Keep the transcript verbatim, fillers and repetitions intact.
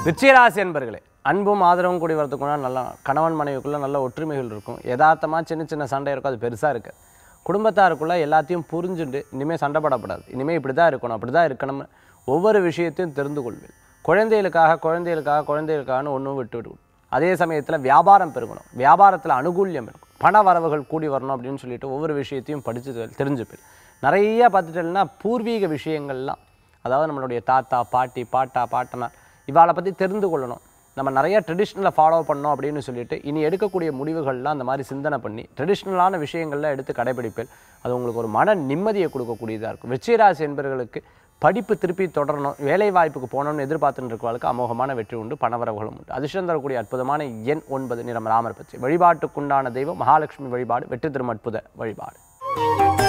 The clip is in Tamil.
விருச்சிகராசி என்பர்களே, அன்பும் ஆதரவும் கூடி வரதுக்குன்னா நல்லா கணவன் மனைவிக்குள்ளே நல்ல ஒற்றுமைகள் இருக்கும். யதார்த்தமாக சின்ன சின்ன சண்டை இருக்கும், அது பெருசாக இருக்குது. குடும்பத்தாருக்குள்ளே எல்லாத்தையும் புரிஞ்சுட்டு இனிமேல் சண்டைப்படப்படாது, இனிமேல் இப்படி தான் இருக்கணும், அப்படி தான் இருக்கணும்னு ஒவ்வொரு விஷயத்தையும் தெரிந்து கொள்வேன். குழந்தைகளுக்காக குழந்தைகளுக்காக குழந்தைகளுக்காகனு ஒன்றும் விட்டு விடுவோம். அதே சமயத்தில் வியாபாரம் பெருகணும், வியாபாரத்தில் அனுகூல்யம் இருக்கும், பண வரவுகள் கூடி வரணும் அப்படின்னு சொல்லிட்டு ஒவ்வொரு விஷயத்தையும் படித்து தெரிஞ்சுப்பேன். நிறைய பார்த்துட்டேன்னா பூர்வீக விஷயங்கள்லாம், அதாவது நம்மளுடைய தாத்தா பாட்டி பாட்டா பாட்டனா இவாளை பற்றி தெரிந்து கொள்ளணும், நம்ம நிறைய ட்ரெடிஷ்னலை ஃபாலோ பண்ணோம் அப்படின்னு சொல்லிட்டு இனி எடுக்கக்கூடிய முடிவுகள்லாம் அந்த மாதிரி சிந்தனை பண்ணி ட்ரெடிஷ்னலான விஷயங்கள்லாம் எடுத்து கடைபிடிப்பேன். அது உங்களுக்கு ஒரு மன நிம்மதியை கொடுக்கக்கூடியதாக இருக்கும். விருச்சிகராசி என்பவர்களுக்கு படிப்பு திருப்பி தொடரணும், வேலை வாய்ப்புக்கு போகணும்னு எதிர்பார்த்துட்டு இருக்கிறவர்களுக்கு அமோகமான வெற்றி உண்டு, பணவரவுகளும் உண்டு. அதிர்ஷ்டம் தரக்கூடிய அற்புதமான எண் ஒன்பது, நிறம் ராமர் பச்சை. வழிபாட்டுக்குண்டான தெய்வம் மகாலட்சுமி வழிபாடு, வெற்றி தரும் அற்புத வழிபாடு.